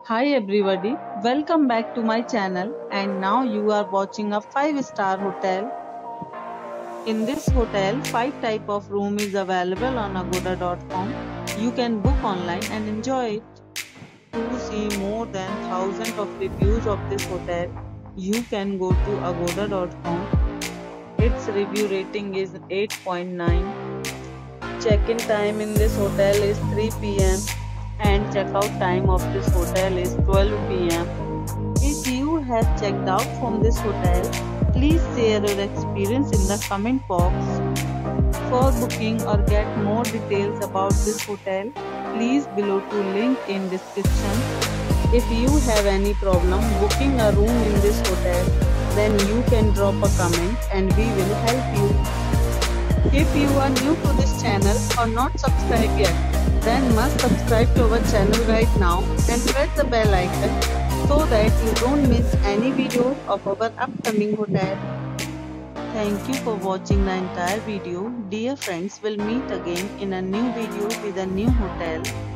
Hi everybody, welcome back to my channel and now you are watching a 5-star hotel. In this hotel, 5 type of room is available on agoda.com. You can book online and enjoy it. To see more than thousands of reviews of this hotel, you can go to agoda.com. Its review rating is 8.9. Check-in time in this hotel is 3 p.m. and check-out time of this hotel is 12 p.m. If you have checked out from this hotel, please share your experience in the comment box. For booking or get more details about this hotel, please below to link in description. If you have any problem booking a room in this hotel, then you can drop a comment and we will help you. If you are new to this channel or not subscribed yet, then must subscribe to our channel right now and press the bell icon so that you don't miss any videos of our upcoming hotel. Thank you for watching the entire video. Dear friends, we'll meet again in a new video with a new hotel.